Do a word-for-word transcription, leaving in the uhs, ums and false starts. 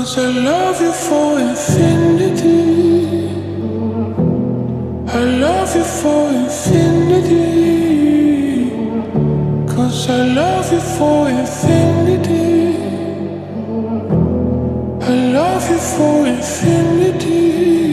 'Cause I love you for infinity. I love you for infinity. 'Cause I love you for infinity. I love you for infinity.